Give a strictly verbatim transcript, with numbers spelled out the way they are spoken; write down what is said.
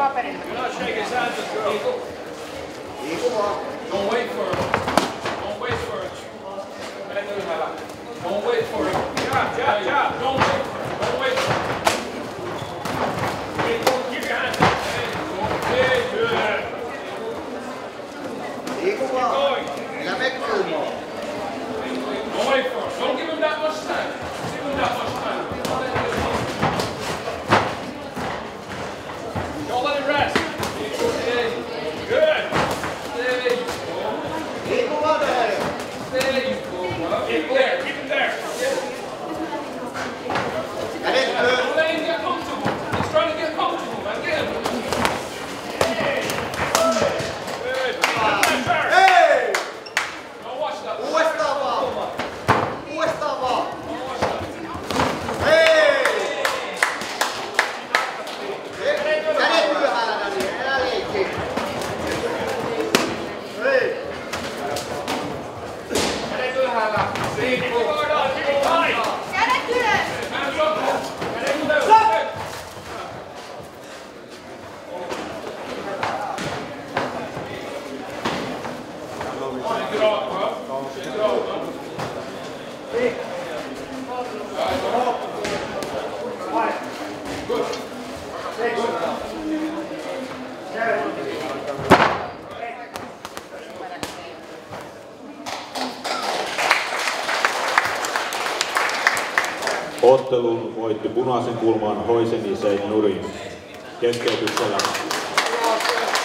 paperille. You're not shaking hands with girls. Don't wait for it. Don't wait for it. Don't wait for it. Yeah, yeah, yeah. Don't wait for it. Don't wait for it. Keep your hands up. Hey, good. Keep going. Don't wait for it. Don't give him that much time. Give him that much time. Don't let him rest. Good. There you go. There you go. Keep him there. Keep him there. Don't let him get comfortable. He's trying to get comfortable, man. Get him. Hey. Good. Hey. Don't watch that. Don't watch that. Ottelun voitti punaisen kulman Hoseini Seyed Nuri keskeytyksellä.